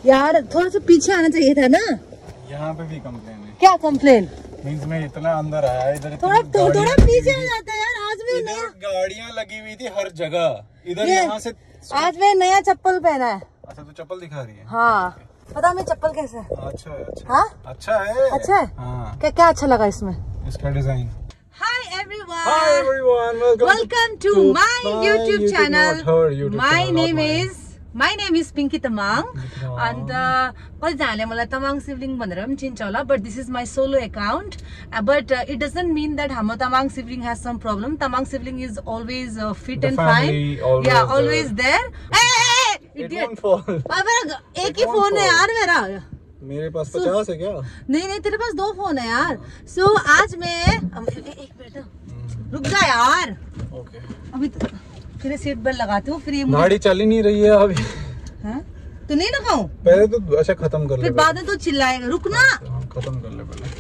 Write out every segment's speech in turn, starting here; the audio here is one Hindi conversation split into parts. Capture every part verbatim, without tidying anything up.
यार थोड़ा सा पीछे आना चाहिए था ना। यहाँ पे भी कंप्लेन है। क्या कंप्लेन? मीन्स मैं इतना अंदर आया, इधर थोड़ा तो, थोड़ा पीछे आ जाता है यार। आज मैं नया गाड़ियाँ लगी हुई थी हर जगह, इधर यहाँ से। आज मैं नया चप्पल पहना है। अच्छा, तो चप्पल दिखा रही है? हाँ, पता मैं चप्पल कैसे है? अच्छा है, अच्छा। हाँ? अच्छा है, अच्छा है। हाँ। क्या क्या अच्छा लगा इसमें? इसका design. Hi everyone. Hi everyone. Welcome, Welcome to, to my, my YouTube, YouTube channel. YouTube my channel, name is my name is Pinky Tamang. And कतिजनाले मलाई तमाङ सिब्लिङ भनेर पनि चिन्छ होला, but this is my solo account. Uh, but uh, it doesn't mean that हाम्रो Tamang sibling has some problem. Tamang sibling is always uh, fit the and fine. Always yeah, there. always there. Hey, hey, hey, it won't fall. अब एक ही फोन है यार मेरा। मेरे पास पचास है क्या? नहीं नहीं, तेरे पास दो फोन है यार। सो so, आज मैं एक मिनट रुक जा यार। ओके, अभी फिर सीट बेल्ट लगाती हूँ। फिर ये गाड़ी चल ही नहीं रही है अभी। हाँ? तो नहीं लगाऊं? पहले तो अच्छा खत्म कर ले, फिर बाद में तो चिल्लाएगा। रुक ना, खत्म कर ले पहले।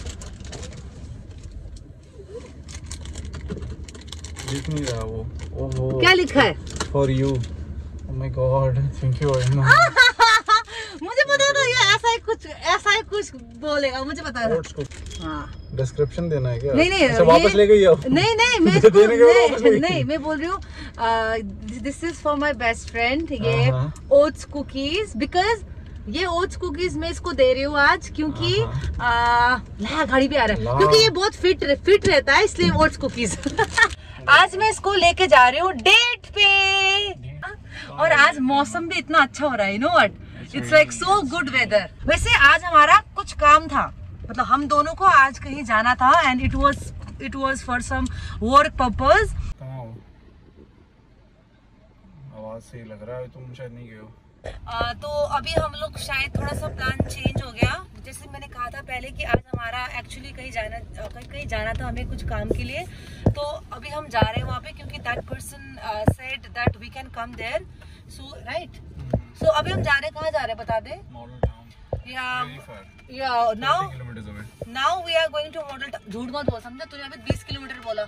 दिख नहीं रहा वो। ओहो, क्या लिखा है? For you. Oh my god, thank you very much. मुझे पता था ये ऐसा ही कुछ ऐसा ही कुछ बोलेगा, मुझे पता था। हाँ, डिस्क्रिप्शन देना है क्या? नहीं नहीं, अच्छा, वापस ले गई हो? नहीं नहीं, मैं देने के वापस ले गई। नहीं, मैं बोल रही हूँ this is for my best friend. ये ओट्स कुकीज, बिकॉज ये ओट्स कुकीज मैं इसको दे रही हूँ आज, क्योंकि आ, गाड़ी भी आ रहा है, क्योंकि ये बहुत फिट फिट रहता है, इसलिए ओट्स कुकीज। आज मैं इसको लेके जा रही हूँ डेट पे। और आज मौसम भी इतना अच्छा हो रहा है, you know what, it's like so good weather. वैसे आज हमारा कुछ काम था, मतलब हम दोनों को आज कहीं जाना था, and it was it was for some work purpose. आवाज से लग रहा है तुम शायद नहीं गए हो। आ, तो अभी हम लोग शायद थोड़ा सा प्लान चेंज हो गया। जैसे मैंने कहा था पहले कि आज हमारा एक्चुअली कहीं जाना कहीं कहीं जाना था हमें कुछ काम के लिए। तो अभी हम जा रहे हैं वहाँ पे, क्योंकि that person said that we can come there, so right. So अभी हम जा रहे हैं, कहाँ जा रहे हैं बता दे? मॉडल टाउन। या या now now we are going to Model Town. झूठ मत बोल, समझा तूने अभी बीस किलोमीटर बोला।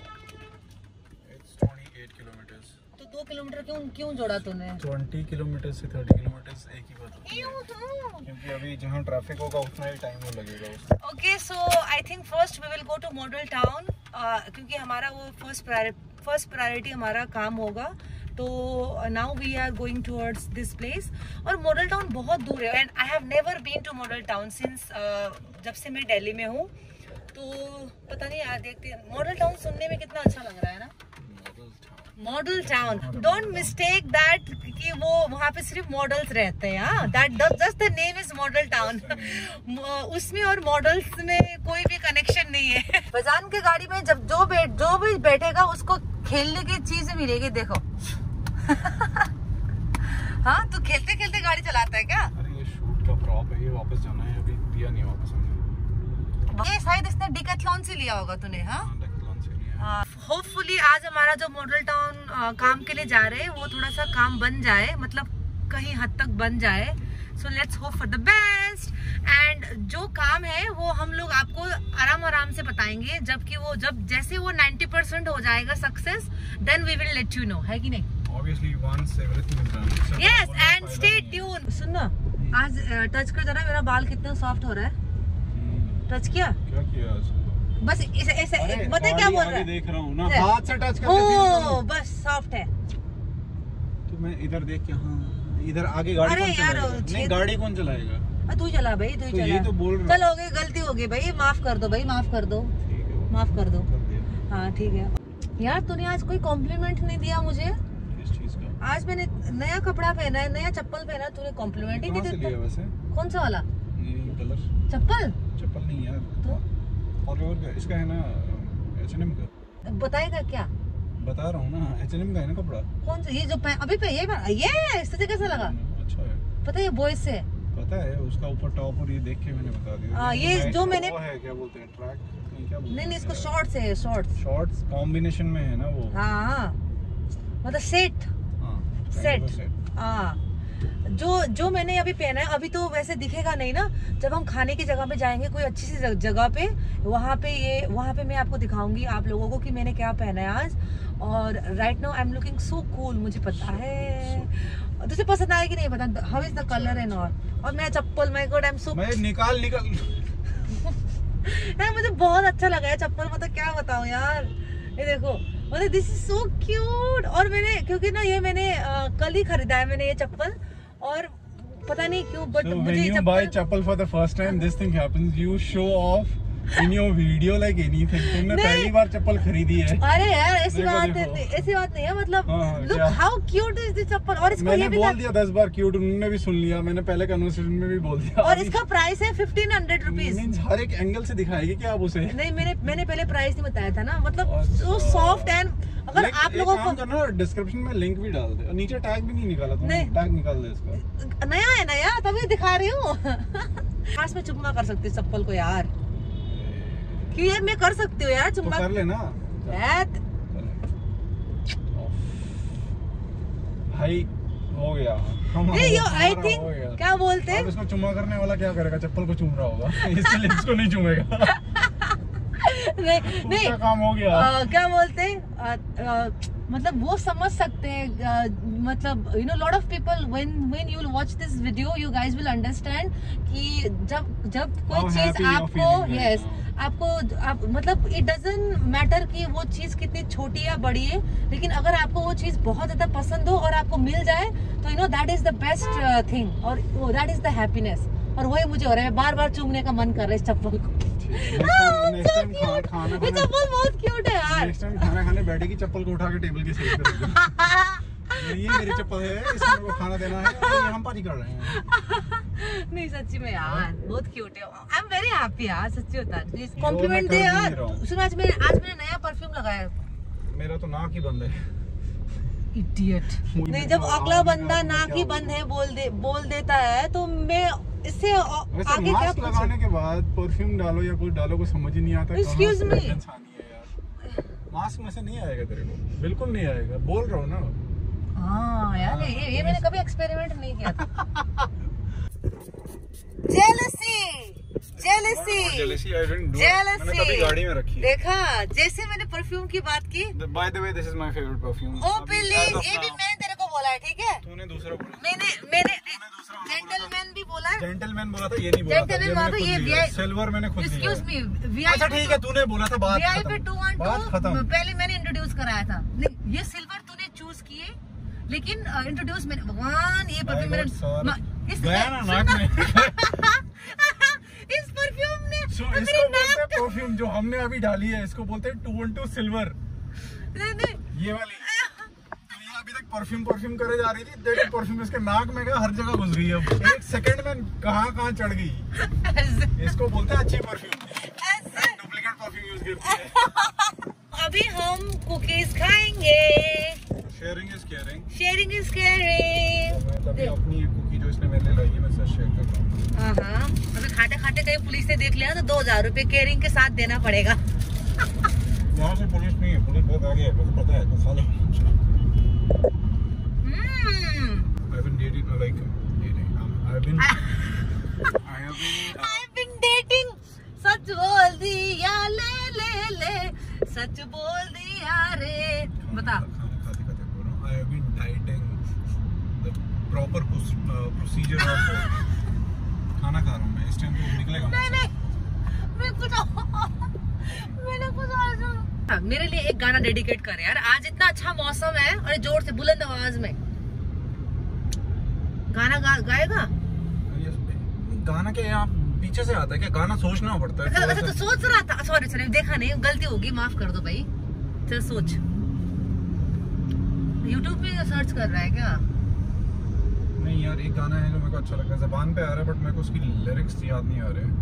तो दो किलोमीटर क्यों क्यों जोड़ा तूने? बीस किलोमीटर से तीस किलोमीटर एक ही बात होती है, क्योंकि अभी जहाँ ट्रैफिक होगा उतना ही टाइम लगेगा। Okay, so I think first we will go to Model Town, क्योंकि हमारा वो फर्स्ट फर्स्ट प्रायोरिटी हमारा काम होगा। तो now we are going towards this place. और मॉडल टाउन बहुत दूर है, and I have never been to Model Town since जब से मैं दिल्ली में हूँ। तो पता नहीं यार, देखते हैं। मॉडल टाउन सुनने में कितना अच्छा लग रहा है ना, Model Town. Don't mistake that कि वो वहाँ पे सिर्फ मॉडल्स रहते हैं। हाँ, that just the name is Model Town. उसमें और मॉडल्स में कोई भी कनेक्शन नहीं है। फैजान के गाड़ी में जब जो बैठ जो भी बैठेगा उसको खेलने की चीज मिलेगी। देखो हाँ, तू खेलते खेलते गाड़ी चलाता है क्या? अरे ये शूट का प्रॉप है, ये वापस जाना है, अभी दिया नहीं वापस हमने। ये शायद इसने डिकैथलॉन से लिया होगा तूने। हाँ, होपफुली आज हमारा जो मॉडल टाउन काम के लिए जा रहे हैं वो थोड़ा सा काम बन जाए, मतलब कहीं हद तक बन जाए। So let's hope for the best. And जो काम है वो हम लोग आपको आराम आराम से बताएंगे, जबकि वो जब जैसे वो नब्बे परसेंट हो जाएगा success, then we will let you know, है कि नहीं? Obviously once everything is done. Yes, and stay tuned. सुन ना, आज टच कर जरा, मेरा बाल कितना सॉफ्ट हो रहा है। टच किया? क्या किया आज? बस ऐसे ऐसे, पता है क्या बोल रहा है? देख रहा हूँ ना, हाथ से टच करके। ओह, बस सॉफ्ट है। तो मैं इधर देख के, हाँ इधर आगे गाड़ी अरे कौन यार, नहीं गाड़ी कौन चलाएगा? तू चला भाई, तू चला। ये तो बोल रहा। चल हो गई, गलती हो गई भाई, माफ कर दो भाई, माफ कर दो, माफ कर दो। हाँ ठीक है यार। तूने आज कोई कॉम्प्लीमेंट नहीं दिया मुझे। किस चीज का? आज मैंने नया कपड़ा पहना है, नया चप्पल पहना है, तूने कॉम्प्लीमेंट ही नहीं दिया। वैसे कौन सा वाला? कलर चप्पल? चप्पल नहीं यार, तो और का इसका है ना, एच एंड एम का। बताएगा क्या? बता रहा हूँ ना, एच एंड एम का है ना कपड़ा। कौन सा? ये जो अभी पे ये ये इस तरह कैसा लगा? अच्छा है, पता है बॉयज से पता है, उसका ऊपर टॉप और ये देख के मैंने बता दिया। हाँ, ये जो मैंने वो है क्या बोलते हैं, ट्रैक क्या बोलते हैं? नहीं नहीं, इसको शॉर्ट्स है, शॉर्ट्स शॉर्ट्स कॉम्बिनेशन में है ना वो। हाँ, मतलब सेट। हाँ, सेट। हाँ, जो जो मैंने अभी पहना है, अभी तो वैसे दिखेगा नहीं ना, जब हम खाने की जगह पे जाएंगे कोई अच्छी सी जगह पे, वहाँ पे ये वहाँ पे मैं आपको दिखाऊंगी आप लोगों को कि मैंने क्या पहना है आज। और right now I am looking so cool, मुझे पता है। तुझे पसंद आएगी नहीं पता, how is the colour and all. और मैं चप्पल, my god I am so, मैं निकाल निकाल यार मुझे बहुत अच्छा लगा है चप्पल, मतलब क्या बताऊं यार, ये देखो मतलब दिस इज सो क्यूट। और मैंने क्योंकि ना ये मैंने आ, कल ही खरीदा है मैंने ये चप्पल, और पता नहीं क्यों बट so मुझे when you buy चप्पल for the first time this thing happens, you show off in your video like anything। तुमने पहली बार चप्पल खरीदी है। अरे यार ऐसी बात नहीं, ऐसी बात नहीं है, मतलब look how cute is this चप्पल। और इसको ये भी बोल दिया दस बार क्यूट, उन्होंने भी सुन लिया, मैंने पहले कन्वर्सेशन में भी बोल दिया। और इसका प्राइस है फिफ्टीन हंड्रेड रुपीज। मींस हर एक एंगल से दिखाएगी क्या आप उसे? नहीं मैंने मैंने पहले प्राइस नहीं बताया था ना, मतलब सो सॉफ्ट एंड अगर आप लोगों को करना डिस्क्रिप्शन में लिंक भी डाल दे, और नीचे टैग भी नहीं निकाला तुमने, टैग निकाल दे इसका। नया है नया तभी दिखा रही हूँ। खास में चुम्मा कर सकती हूँ चप्पल को यार, क्यों यार मैं कर सकती हूँ यार चुम्मा, तो कर लेना भाई, हो गया। आई थिंक क्या बोलते हैं, इसको चुम्मा करने वाला क्या करेगा, चप्पल को चूम रहा होगा, इसलिए इसको नहीं चूमेगा। नहीं नहीं काम हो गया। आ, क्या बोलते हैं, मतलब वो समझ सकते हैं, मतलब you know lot of people when when you will watch this video you guys will understand कि जब जब कोई चीज आपको यस आपको आप मतलब इट डजंट मैटर कि वो चीज कितनी छोटी या बड़ी है, लेकिन अगर आपको वो चीज बहुत ज्यादा पसंद हो और आपको मिल जाए तो you know that is the best thing, और दैट इज द हैप्पीनेस। और वही मुझे हो रहा है, बार बार चूमने का मन कर रहा है इस चप्पल को। ये चप्पल बहुत क्यूट है यार। नेक्स्ट टाइम खाना खाने बैठेगी चप्पल को उठा के टेबल के साइड कर देगी। ये मेरी चप्पल है, इसमें मेरे को खाना देना है, और हम पार्टी कर रहे हैं। नहीं सच्ची में यार बहुत क्यूट है, आई एम वेरी हैप्पी यार, सच्ची बता रही हूं। कॉम्प्लीमेंट दे यार। सुन आज मैंने आज मैंने नया परफ्यूम लगाया, मेरा तो नाक ही बंद है। इडियट। नहीं जब अगला बंदा नाक ही बंद है बोल दे बोल देता है तो मैं इससे आगे क्या पूछूं? लगाने के बाद परफ्यूम डालो या कुछ डालो को समझ ही नहीं आता। एक्सक्यूज मी, मास्क में से नहीं आएगा तेरे को, बिल्कुल नहीं आएगा, बोल रहा हूँ ना। हाँ यार ये ये मैंने कभी एक्सपेरिमेंट नहीं किया था। Jealousy jealousy jealousy I didn't do, मैंने कभी गाड़ी में रखी है। देखा जैसे मैंने परफ्यूम की बात की, by the way this is my favourite perfume. Oh please, ये भी मैंने तेरे को बोला है, ठीक है? तूने दूसरा बोला, मैंने मैंने जेंटलमैन भी बोला है, जेंटलमैन बोला था, ये नहीं बोला था, ये मैंने खुद लिया, सिल्वर मैंने खुद लिया। एक्सक्यूज मी, वीआईपी अच्छा ठीक है तूने बोला था, बात वीआईपी टू वन खत्म। पहले मैंने इंट्रोड्यूस कराया था, ये सिल्वर तूने चूज किए, लेकिन इंट्रोड्यूस मैंने, भगवान ये परफ्यूम मैंने इस गया ना नाक में। इस परफ्यूम ने so, इसको बोलते हैं परफ्यूम जो हमने अभी डाली है, इसको बोलते हैं टू वन टू सिल्वर। नहीं नहीं ये वाली तो ये अभी तक परफ्यूम परफ्यूम करे जा रही थी, देखो परफ्यूम इसके नाक में गया, हर जगह घुस रही है, एक सेकंड में कहाँ कहाँ चढ़ गई। इसको बोलते हैं अच्छी परफ्यूम, डुप्लीकेट परफ्यूम यूज करती है। अभी हम कुकीज खाएंगे। Sharing is caring, sharing is caring. मैं तभी अपनी एक कुकी जो इसने मेरे लिए लाई है मैं साथ शेयर कर रहा हूं। हां हां, अभी खाते खाते कहीं पुलिस ने देख लिया तो दो हजार रुपए केयरिंग के साथ देना पड़ेगा। यहाँ से पुलिस नहीं है, पुलिस बहुत आगे है, मुझे पता है, तो खा लो। हम्म I've been dating like dating um, I've been I have been uh, I've been dating, सच बोल दिया ले ले ले, सच बोल दिया रे। बता। खाते खाते बोल रहा हूँ, I have been dieting the proper procedure of खाना खा रहा हूँ मैं, इस टाइम तो निकलेगा। नहीं नहीं मैं कुछ मैंने कुछ और, मेरे लिए एक गाना डेडिकेट कर यार, आज इतना अच्छा मौसम है, और जोर से बुलंद आवाज में गाना गा, गाएगा। गाना क्या यहाँ पीछे से आता है क्या, गाना सोचना पड़ता है। अच्छा तो सोच रहा था, सॉरी सॉरी देखा नहीं, गलती होगी, माफ कर दो भाई। चल सोच, यूट्यूब पे सर्च कर रहा है क्या? नहीं यार एक गाना है जो मेरे को अच्छा लगता है, ज़बान पे आ रहा है बट मेरे को उसकी लिरिक्स याद नहीं आ रहे।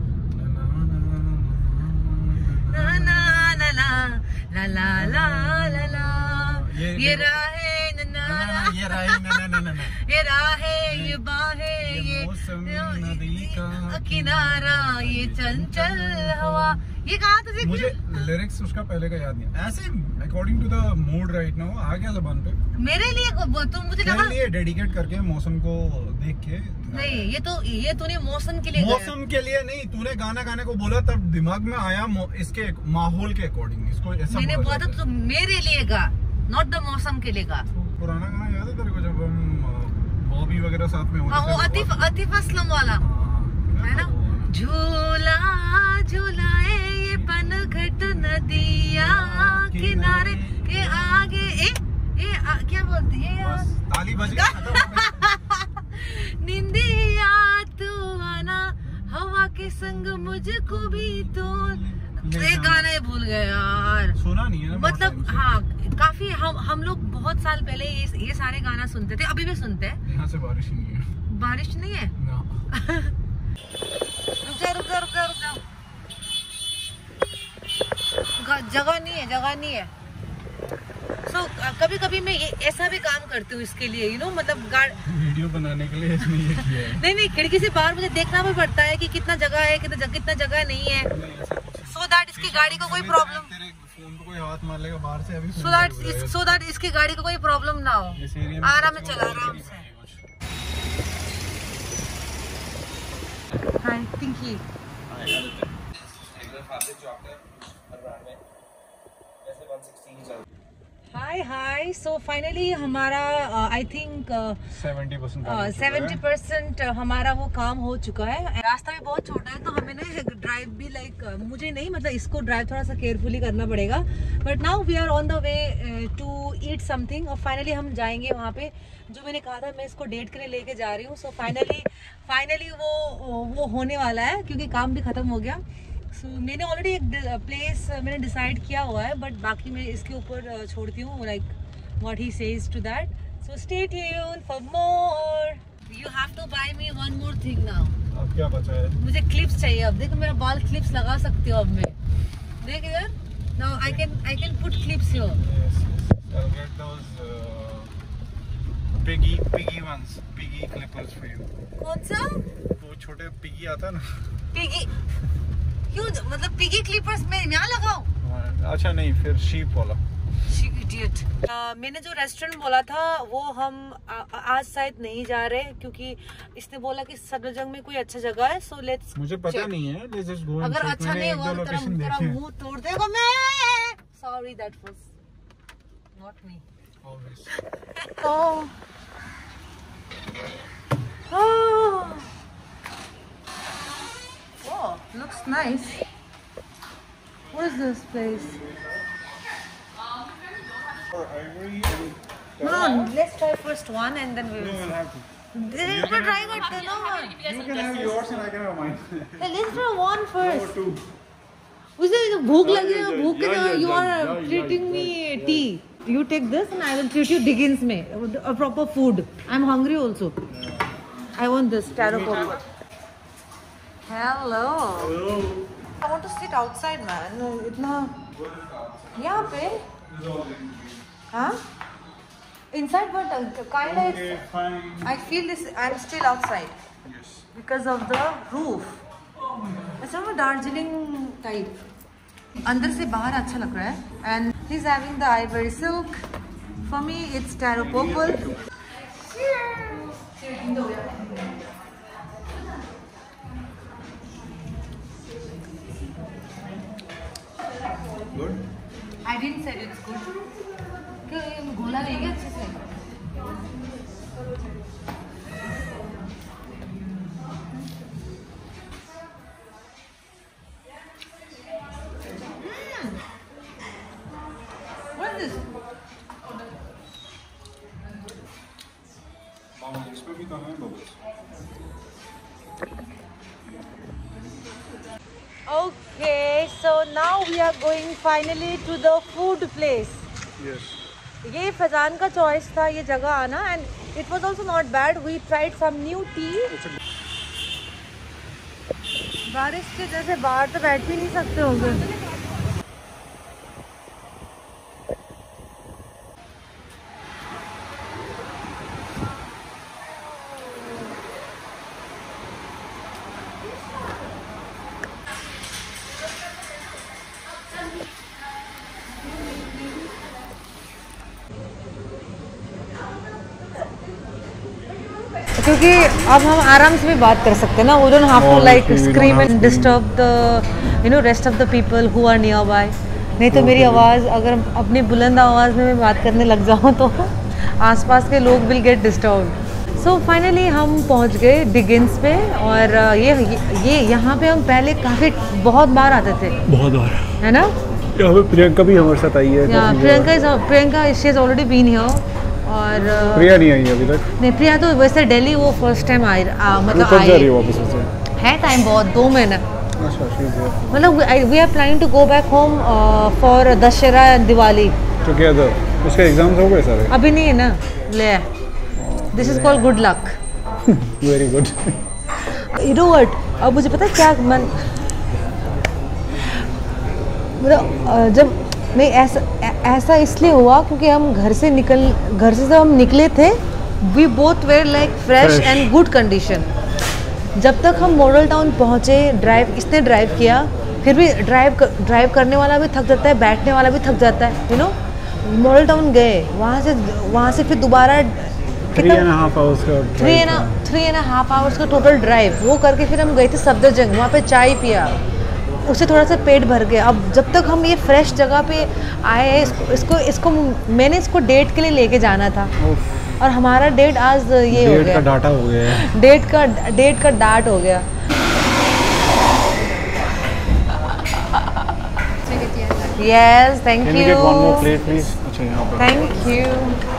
ना ना ना ला ला ला ला ला ये राहे ना ना ये राहे ना ना ना ना ये राहे ये बाहे ये नदी का किनारा ये चंचल हवा, ये कहा तुझे? मुझे लिरिक्स उसका पहले का याद नहीं, ऐसे according to the mood right now आ गया ज़बान पे। मेरे लिए तुम मुझे लगा लिए डेडिकेट करके मौसम को देख के। नहीं ये तो ये तूने मौसम के लिए, मौसम के लिए नहीं, तूने गाना गाने को बोला तब दिमाग में आया इसके माहौल के अकॉर्डिंग, इसको ऐसा मैंने बोला था तो मेरे लिए गा, नॉट द मौसम के लिए गा। पुराना गाना याद है तेरे को, जब हम बॉबी वगैरह साथ में हाँ, वो आतिफ आतिफ असलम वाला है ना। झूला झूलाए ये पनघट नदिया किनारे ये आगे ए ये आ, क्या बोलती है यार, ताली बज गई। निंदिया तू आना हवा के संग मुझको भी तो एक गाना ही भूल गए यार, सुना नहीं है मतलब हाँ काफी हम हम लोग बहुत साल पहले ये ये सारे गाना सुनते थे, अभी भी सुनते हैं। यहाँ से बारिश नहीं है। बारिश नहीं है ना। रुक जा रुक जा रुक जा रुक जा, जगह नहीं है जगह नहीं है। सो so, कभी कभी मैं ये ऐसा भी काम करती हूँ इसके लिए, यू नो मतलब वीडियो बनाने के लिए इसने ये किया है। नहीं नहीं खिड़की से बाहर मुझे देखना भी पड़ता है कि कितना जगह है कितना जगह, कितना जगह नहीं है, सो दैट इसकी गाड़ी को कोई प्रॉब्लम, तेरे फोन को कोई हाथ मार लेगा बाहर से अभी, सो दैट सो दैट इसकी गाड़ी को कोई प्रॉब्लम ना हो, आराम से चला आराम से। हाय पिंकी। हाय हाय सो फाइनली हमारा I think seventy percent seventy percent हमारा वो काम हो चुका है। रास्ता भी बहुत छोटा है तो हमें ना ड्राइव भी लाइक like, मुझे नहीं मतलब इसको ड्राइव थोड़ा सा केयरफुली करना पड़ेगा, but now we are on the way to eat something और फाइनली हम जाएंगे वहाँ पे जो मैंने कहा था मैं इसको डेट के लिए लेके जा रही हूँ। सो फाइनली फाइनली वो वो होने वाला है क्योंकि काम भी खत्म हो गया। सो so, मैंने ऑलरेडी एक प्लेस मैंने डिसाइड किया हुआ है, बट बाकी मैं इसके ऊपर छोड़ती हूँ like what he says to that. So stay tuned for more. You have to buy me one more thing now. अब क्या बचा है? मुझे क्लिप्स चाहिए। अब देखो मेरा बाल क्लिप्स लगा सकती हो अब मैं, देख इधर। Now I can I can put clips here. I'll get those uh, piggy piggy ones, piggy clippers for you. कौन सा? वो छोटे पिगी आता है ना। पिगी क्यों मतलब पिगी क्लिपर्स में यहाँ लगाओ? अच्छा नहीं फिर शीप वाला। इडियट। uh, मैंने जो रेस्टोरेंट बोला था वो हम आ, आज शायद नहीं जा रहे क्योंकि इसने बोला कि सदरजंग में कोई अच्छा जगह है। सो लेट्स मुझे पता check. नहीं है, let's just go and अगर check. अच्छा नहीं हुआ तो तेरा मुंह तोड़ देगा मैं। Sorry that was not me. oh oh oh looks nice. What is this place? No, let's try first one and then we will. No, we'll have to. This is for try करते हैं ना one. You can have yours and I can have mine. Hey, let's try one first. No, two. उसे भूख Yeah, लगी yeah, है, yeah, भूख के yeah, लिए yeah, you are yeah, yeah, treating yeah, me yeah. tea. You take this and I will treat you Dickens में a proper food. I'm hungry also. I want this taro pop. Hello. Hello. I want to sit outside man. इतना यहाँ पे हाँ inside but kind of Okay, fine. I feel this I'm still outside Yes. because of the roof. ऐसा ना दार्जिलिंग टाइप अंदर से बाहर अच्छा लग रहा है। and he's having the ivory silk. For me it's taro purple. Good. I didn't say it's good. क्यों घोला नहीं है अच्छे से? What is this? इसमें भी कहाँ है bubbles? Okay, so now we are going finally to the food place. Yes. ये फैजान का चॉइस था ये जगह आना and it was also not bad. We tried some new tea. बारिश के जैसे बाहर तो बैठ भी नहीं सकते होंगे। क्योंकि अब हम आराम से भी बात कर सकते हैं ना, we don't have to like scream and disturb the you know rest of the people who are nearby. नहीं तो मेरी आवाज़ अगर अपनी बुलंद आवाज़ में मैं बात करने लग जाऊँ तो आसपास के लोग will get disturbed. So finally हम पहुंच गए डिगिंस पे और ये ये यहाँ पे हम पहले काफ़ी बहुत बार आते थे, बहुत बार, है ना। यहाँ पे प्रियंका भी हमारे साथ आई है। Priyanka Priyanka she is already been here और प्रिया नहीं आई अभी तक। नहीं, प्रिया तो वैसे दिल्ली वो फर्स्ट टाइम आई, मतलब आई जा रही है वापस से, है टाइम बहुत, दो महीना। अच्छा, मतलब we are planning to go back home for Dussehra and Diwali together. उसके एग्जाम्स हो गए सारे? अभी नहीं है ना, ले this is called good luck. Very good. You know what, अब मुझे पता है क्या मन, मतलब जब नहीं ऐसा ऐसा इसलिए हुआ क्योंकि हम घर से निकल घर से जब हम निकले थे, we both were like fresh and good condition. जब तक हम मॉडल टाउन पहुँचे, ड्राइव इसने ड्राइव किया, फिर भी ड्राइव कर, ड्राइव करने वाला भी थक जाता है, बैठने वाला भी थक जाता है, यू नो। मॉडल टाउन गए, वहाँ से वहाँ से फिर दोबारा थ्री एंड हाफ आवर्स का three and three and half hours का टोटल ड्राइव, वो करके फिर हम गए थे सफदरजंग, वहाँ पे चाय पिया, उससे थोड़ा सा पेट भर गया। अब जब तक हम ये फ्रेश जगह पे आए, इसको इसको इसको मैंने इसको डेट के लिए लेके जाना था और हमारा डेट आज ये हो गया, का डाटा हो गया, डेट का डेट का डाट हो गया। Yes, thank you, thank you.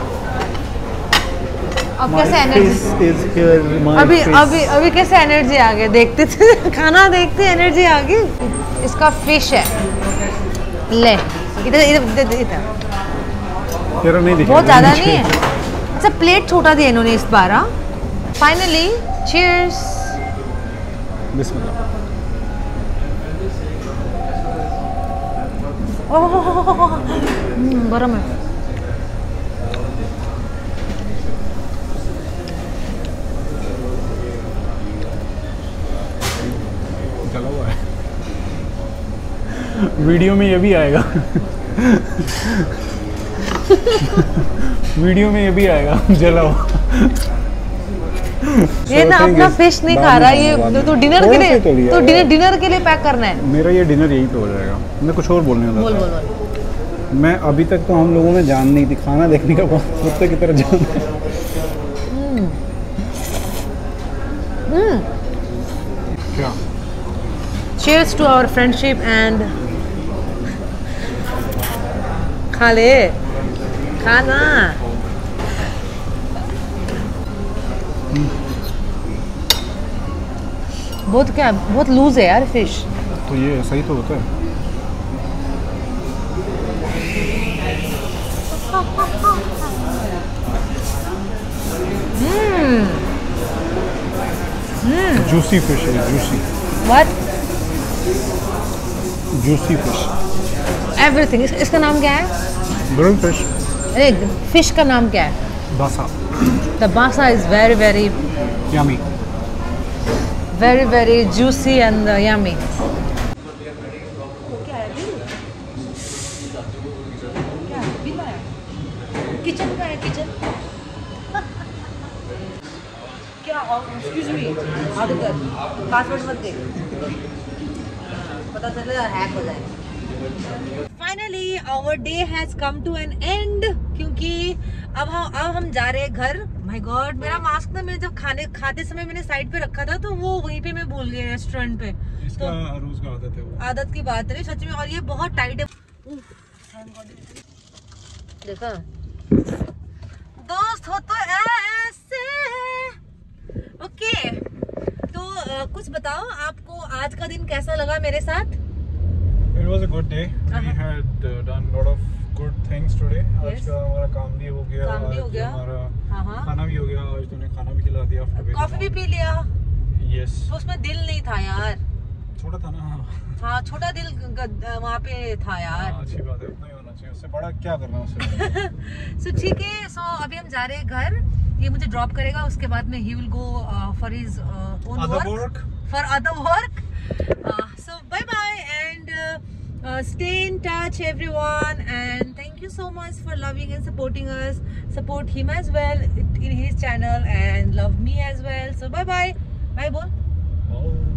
अब कैसे एनर्जी, अभी अभी अभी कैसे एनर्जी आ गया, देखते थे खाना देखते एनर्जी आ गई। इसका फिश है, ले इधर इधर इधर, तेरा नहीं दिख, बहुत ज़्यादा नहीं है, अच्छा प्लेट छोटा दिया इन्होंने इस बार। Finally cheers. बिस्मिल्लाह। ओह गरम है। जला हुआ है। वीडियो में ये भी आएगा। वीडियो में ये भी आएगा जला हुआ। ये ना अपना फिश नहीं खा रहा, ये तो डिनर के लिए, तो डिनर डिनर के लिए पैक करना है। मेरा ये डिनर यहीं पे हो जाएगा। मैं कुछ और बोलने वाला बोल, बोल, बोल। मैं अभी तक तो हम लोगों में जान नहीं थी, खाना देखने का बहुत कुत्ते की तरह जान है। क्या? Cheers to our friendship and खा ले खाना। बहुत क्या बहुत लूज है यार फिश। तो ये ऐसा ही तो होता है। जूसी फिश है, juicy. What? Juicy fish. Everything। इस, इसका नाम क्या है? Grilled fish. अरे फिश का नाम क्या है? बासा। The basa is very very yummy, very very juicy and uh, yummy. Kitchen का है, किचन क्या? एक्सक्यूज मी, आगे कर, पासवर्ड मत दे, पता चले हैक हो जाए। Finally our day has come to an end, क्योंकि अब हम अब हम जा रहे हैं घर। माय गॉड, मेरा मास्क ना मैं जब खाने खाते समय मैंने साइड पे रखा था, तो वो वहीं पे मैं भूल गई रेस्टोरेंट पे। इसका तो रोज का आदत है वो। आदत की बात है सच में, और ये बहुत टाइट है। देखा दोस्त हो तो ऐसे। ओके, तो आ, कुछ बताओ, आपको आज का दिन कैसा लगा मेरे साथ? It was a good day. We had uh, done lot of good things today. आज का हमारा काम भी हो गया, काम भी हो गया, हमारा खाना भी हो गया। आज तूने खाना भी खिला दिया, कॉफी भी पी लिया। Yes. तो उसमें दिल नहीं था यार, छोटा था ना। हाँ छोटा दिल वहाँ पे था यार। अच्छी बात है, उतना ही होना चाहिए, उससे बड़ा क्या करना उससे। सो ठीक है, सो अभी हम जा रहे हैं घर, ये मुझे ड्रॉप करेगा, उसके बाद में he will go for his own work, for other work. So bye bye and stay in touch everyone, and thank you so much for loving and supporting us. Support him as well in his channel and love me as well. So bye bye, bye bol. Oh.